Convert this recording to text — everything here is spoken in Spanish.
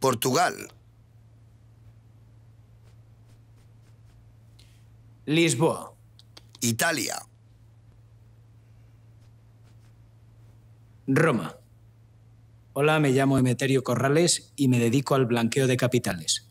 Portugal. Lisboa. Italia. Roma. Hola, me llamo Emeterio Corrales y me dedico al blanqueo de capitales.